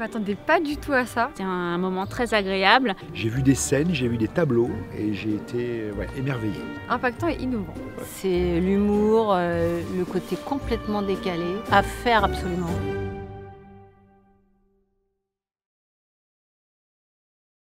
m'attendais pas du tout à ça. C'était un moment très agréable. J'ai vu des scènes, j'ai vu des tableaux et j'ai été émerveillé. Impactant et innovant. C'est l'humour, le côté complètement décalé, à faire absolument.